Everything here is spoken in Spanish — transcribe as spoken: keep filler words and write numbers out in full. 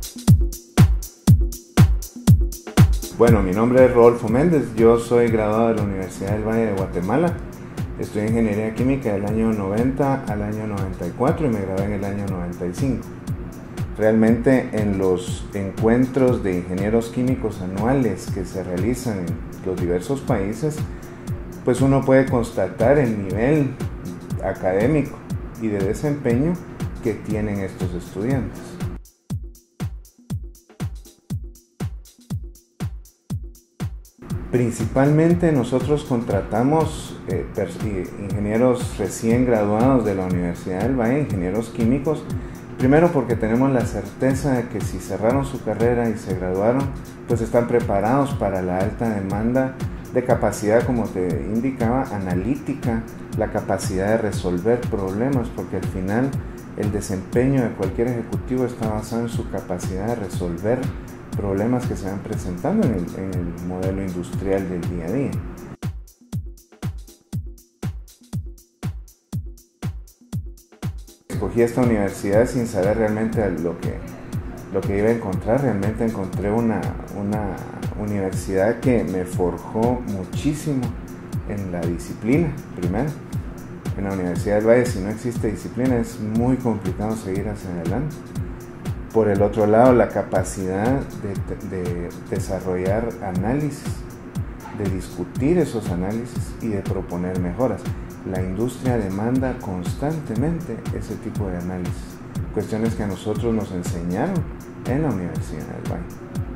Bueno, mi nombre es Rodolfo Méndez, yo soy graduado de la Universidad del Valle de Guatemala. Estudié Ingeniería Química del año noventa al año noventa y cuatro y me gradué en el año noventa y cinco. Realmente en los encuentros de ingenieros químicos anuales que se realizan en los diversos países, pues uno puede constatar el nivel académico y de desempeño que tienen estos estudiantes. Principalmente nosotros contratamos eh, ingenieros recién graduados de la Universidad del Valle, ingenieros químicos, primero porque tenemos la certeza de que si cerraron su carrera y se graduaron, pues están preparados para la alta demanda de capacidad, como te indicaba, analítica, la capacidad de resolver problemas, porque al final el desempeño de cualquier ejecutivo está basado en su capacidad de resolver problemas que se van presentando en el, en el modelo industrial del día a día. Escogí esta universidad sin saber realmente lo que, lo que iba a encontrar. Realmente encontré una, una universidad que me forjó muchísimo en la disciplina, primero. En la Universidad del Valle, si no existe disciplina, es muy complicado seguir hacia adelante. Por el otro lado, la capacidad de, de desarrollar análisis, de discutir esos análisis y de proponer mejoras. La industria demanda constantemente ese tipo de análisis, cuestiones que a nosotros nos enseñaron en la Universidad del Valle.